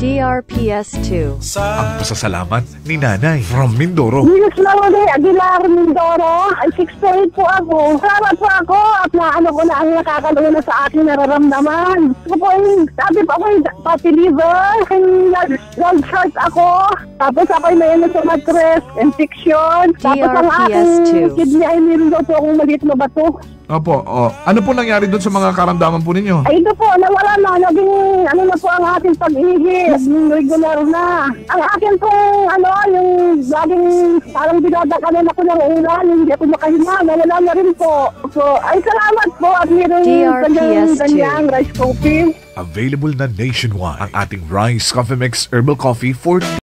DRPS2. Ang pasasalamat ni Nanay from Mindoro. Minus Laone Aguilar Mindoro. Ay 6'8" po ako. Salamat po ako at naano ko na ang nakakaluna sa aking nararamdaman. Ako po yung, sabi po ako yung fatty liver, blood short ako. Tapos ako yung may sa mattress, infection. Tapos ang aking kidney ay meron daw po akong maliit na bato. Opo, ano po nangyari doon sa mga karamdaman po ninyo? Ay, ito po, nawala na. Naging, na po ang aking pag-ihi. Naging regular na. Ang akin pong, yung laging parang dinadakanan ako ng ulan. Hindi ako makahinga. Nawala na rin po. So, ay salamat po at meron kanyang rice coffee. Available na nationwide ang ating Rice Coffee Mix Herbal Coffee for